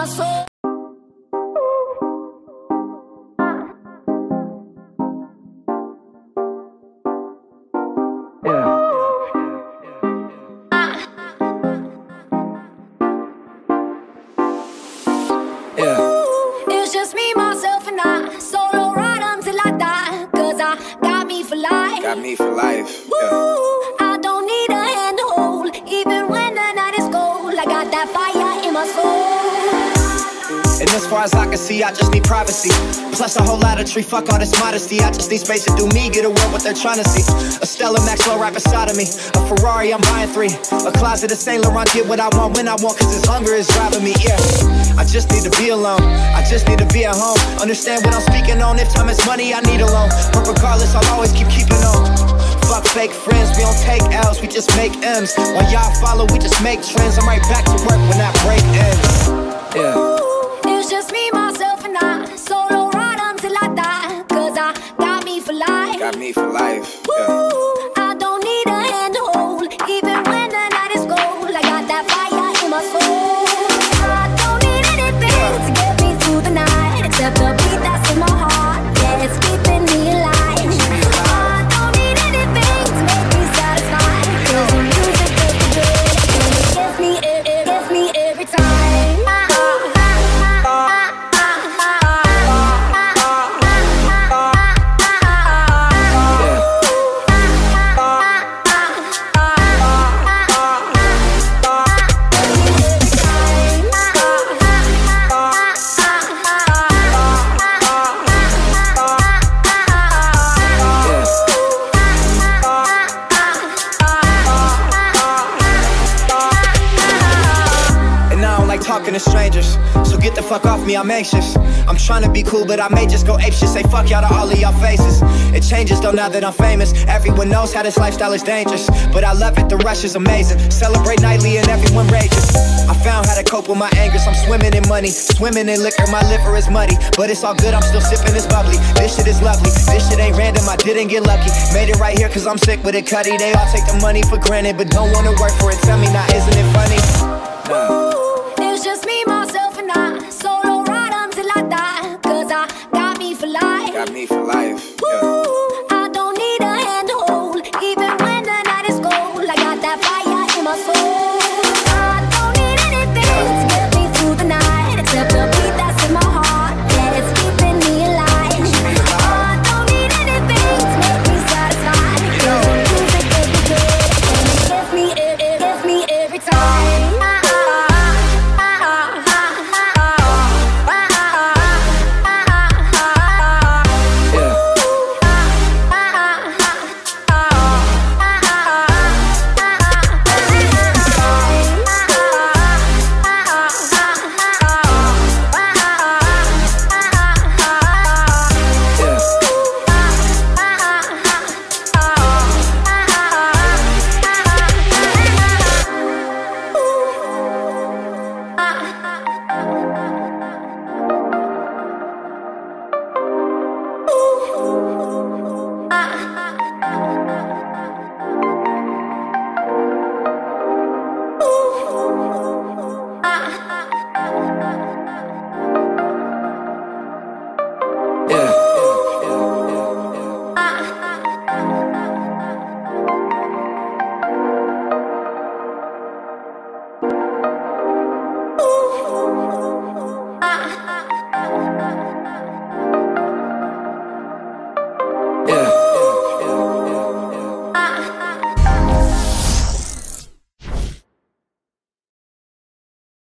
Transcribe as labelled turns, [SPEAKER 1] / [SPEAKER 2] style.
[SPEAKER 1] my soul. It's just me, myself, and I. Solo ride until I die. Cause I got me for life.
[SPEAKER 2] Got me for life.
[SPEAKER 1] I don't need a hand to hold. Even when the night is cold, I got that fire in my soul.
[SPEAKER 2] And as far as I can see, I just need privacy. Plus a whole lot of tree, fuck all this modesty. I just need space to do me, get away what they're trying to see. A Stella Maxwell right beside of me. A Ferrari, I'm buying 3. A closet of Saint Laurent, get what I want when I want. Cause this hunger is driving me, yeah. I just need to be alone, I just need to be at home. Understand what I'm speaking on, if time is money, I need a loan. But regardless, I'll always keep keeping on. Fuck fake friends, we don't take L's, we just make M's. While y'all follow, we just make trends. I'm right back to work when that break ends. Yeah.
[SPEAKER 1] It's just me, myself, and I. Solo ride until I die. Cause I got me for life.
[SPEAKER 2] Got me for life. Yeah.
[SPEAKER 1] I don't need a hand to hold. Even when the night is cold, I got that fire in my soul. I don't need anything to get me through the night, except the beat that's in my heart. Yeah, it's keeping me alive. I don't need anything to make me satisfied. Cause the music feels good, and it gets me every time.
[SPEAKER 2] Talking to strangers, so get the fuck off me, I'm anxious. I'm trying to be cool, but I may just go apeshit. Say fuck y'all to all of y'all faces. It changes though now that I'm famous. Everyone knows how this lifestyle is dangerous, but I love it, the rush is amazing. Celebrate nightly and everyone rages. I found how to cope with my angers. I'm swimming in money, swimming in liquor. My liver is muddy, but it's all good, I'm still sipping this bubbly. This shit is lovely, this shit ain't random, I didn't get lucky. Made it right here cause I'm sick with it, cutty. They all take the money for granted, but don't wanna work for it. Tell me now, isn't it funny?